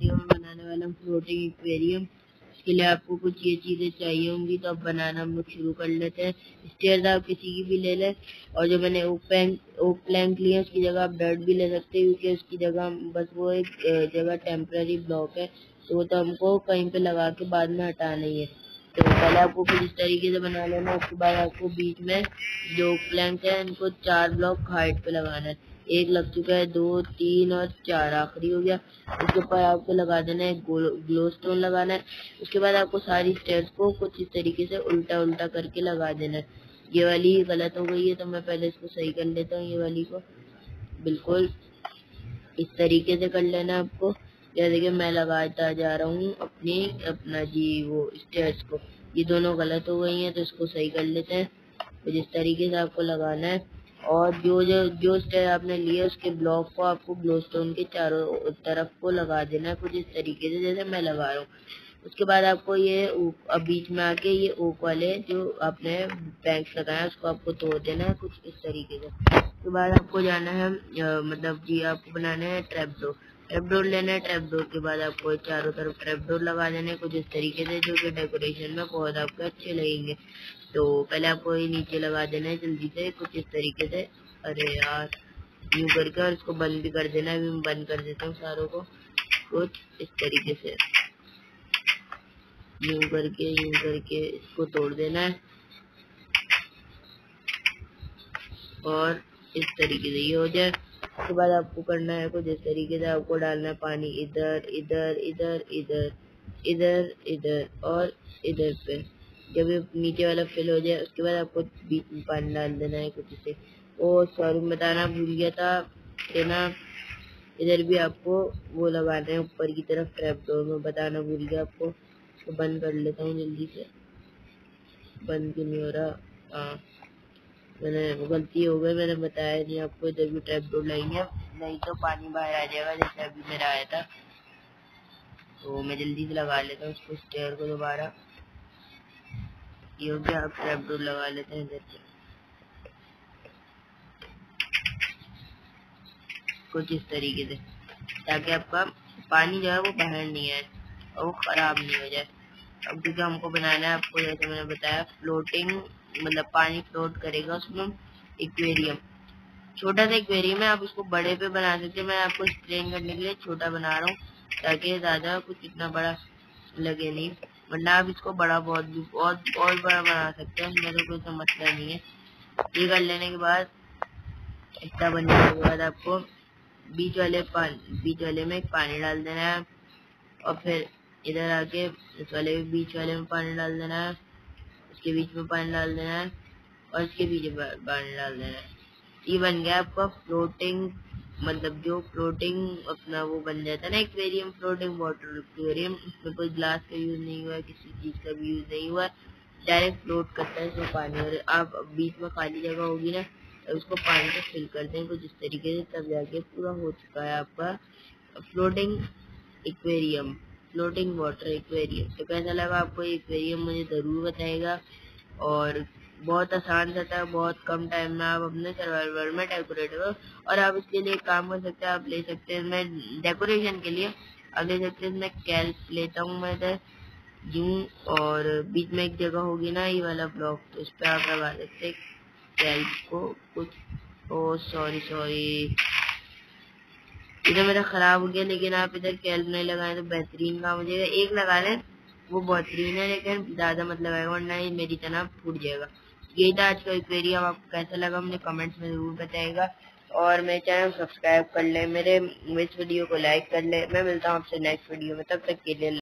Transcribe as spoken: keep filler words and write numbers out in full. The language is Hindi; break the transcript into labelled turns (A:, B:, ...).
A: वीडियो में बनाने वाला हूँ फ्लोटिंग एक्वेरियम। इसके लिए आपको कुछ ये चीजें चाहिए होंगी, तो अब बनाना हम लोग शुरू कर लेते हैं। स्टेयर्स आप किसी की भी ले लें, और जो मैंने ओक प्लैंक ओक प्लैंक लिए उसकी जगह आप डर्ट भी ले सकते हैं, क्योंकि उसकी जगह बस वो एक जगह टेम्पररी ब्लॉक है, तो वो तो हमको कहीं पे लगा के बाद में हटाना ही है। तो पहले आपको कुछ इस तरीके से बना लेना। उसके बाद आपको बीच में जो प्लैंक है इनको चार ब्लॉक हाइट पे लगाना है। एक लग चुका है, दो, तीन और चार, आखिरी हो गया। उसके ऊपर आपको लगा देना है ग्लो स्टोन लगाना है। उसके बाद आपको सारी स्टेयर्स को कुछ इस तरीके से उल्टा उल्टा करके लगा देना है। ये वाली गलत हो गई है, तो मैं पहले इसको सही कर लेता हूँ। ये वाली को बिल्कुल इस तरीके से कर लेना आपको। जैसे कि मैं लगाता जा रहा हूँ अपनी अपना जी वो स्टेयर्स को, ये दोनों गलत हो गई हैं, तो इसको सही कर लेते हैं। तो जिस तरीके से आपको लगाना है, और जो जो जो स्टेयर आपने लिए उसके ब्लॉक को आपको ग्लो स्टोन के चारों तरफ को लगा देना है, कुछ इस तरीके से जैसे मैं लगा रहा हूँ। उसके बाद आपको ये अब बीच में आके ये ओक वाले जो आपने बैंक्स लगाए उसको आपको तोड़ देना है, कुछ इस तरीके से। उसके बाद आपको जाना है आ, मतलब जी आपको बनाना है ट्रैप डोर। ट्रैप डोर लेना है। ट्रैप डोर के बाद आपको चारों तरफ ट्रैप डोर लगा देना है, कुछ इस तरीके से, जो कि डेकोरेशन में बहुत आपको अच्छे लगेंगे। तो पहले आपको ये नीचे लगा देना है जल्दी से, कुछ इस तरीके से। अरे यार, यूं करके, और इसको बंद भी कर देना है। अभी मैं बंद कर देता हूँ सारों को, कुछ इस तरीके से यूं करके यूं करके इसको तोड़ देना है, और इस तरीके से ये हो जाए। उसके बाद आपको करना है कुछ इस तरीके से, आपको डालना है पानी इधर इधर इधर इधर इधर इधर और इधर पे। जब ये नीचे वाला फिल हो जाए उसके बाद आपको बीच में पानी डाल देना है कुछ इसे। ओ सॉरी, बताना भूल गया था कि ना इधर भी आपको वो लगाना है ऊपर की तरफ ट्रैप डोर में, बताना भूल गया आपको। तो बंद कर लेता हूँ जल्दी से, बंद क्यों नहीं हो रहा। हाँ, मैंने गलती हो गई, मैंने बताया नहीं आपको। इधर भी ट्रैप डोर लगाएंगे, नहीं तो पानी बाहर आ जाएगा जैसे अभी मेरा आया था। तो मैं जल्दी से लगा लेता हूँ उसको, स्टेयर को दोबारा। ये हो गया, आप ट्रैप डोर लगा लेते हैं इधर से कुछ इस तरीके से, ताकि आपका पानी जो है वो बाहर नहीं आए और वो खराब नहीं हो जाए। अब क्योंकि हमको बनाना है आपको, जैसे मैंने बताया, फ्लोटिंग मतलब पानी फ्लोट करेगा उसमें एक्वेरियम। छोटा सा एक्वेरियम है, आप उसको बड़े पे बना सकते हैं। मैं आपको एक्सप्लेन करने के लिए छोटा बना रहा हूँ, ताकि ज्यादा कुछ इतना बड़ा लगे नहीं, वरना आप इसको बड़ा बहुत भी बहुत बहुत बड़ा बना सकते हैं, उसमें तो कोई मसला नहीं है। ये कर लेने के बाद, इतना बनने के बाद आपको बीच वाले पानी बीच वाले में पानी डाल देना है, और फिर इधर आके इस वाले बीच वाले में पानी डाल देना है, इसके बीच में पानी डाल देना है, और इसके पीछे पानी डाल देना है। ये बन गया आपका फ्लोटिंग, मतलब जो फ्लोटिंग अपना वो बन जाता है ना एक्वेरियम, फ्लोटिंग वाटर एक्वेरियम। इसमें कोई ग्लास का यूज नहीं हुआ है, किसी चीज का भी यूज नहीं हुआ, डायरेक्ट फ्लोट करता है इसमें पानी। और आप बीच में खाली जगह होगी ना, तो उसको पानी से फिल कर दें कुछ इस तरीके से, तब जाके पूरा हो चुका है आपका floating aquarium, floating water aquarium. तो कैसा लगा आपको एक्वेरियम मुझे जरूर बताएगा। और बहुत आसान सा था, बहुत कम टाइम में आप अपने सर्वाइवल में डेकोरेट हो। और आप इसके लिए काम कर सकते हैं, आप ले सकते हैं, मैं डेकोरेशन के लिए आप ले सकते हैं। मैं कैल्प लेता हूँ मैं इधर यूं, और बीच में एक जगह होगी ना ये वाला ब्लॉक, तो उस पर आप लगा सकते हैं कैल्प को कुछ। ओ सॉरी सॉरी, इधर मेरा खराब हो गया, लेकिन आप इधर कैल्प नहीं लगाए तो बेहतरीन काम हो जाएगा। एक लगा लें वो बेहतरीन है, लेकिन ज्यादा मत लगाएगा वरना ये मेरी तरह फूट जाएगा। यही था आज का एक्वेरियम, आपको कैसा लगा मुझे कमेंट्स में जरूर बताइएगा। और मेरे चैनल सब्सक्राइब कर ले, मेरे इस वीडियो को लाइक कर ले। मैं मिलता हूँ आपसे नेक्स्ट वीडियो में, तब तक के लिए।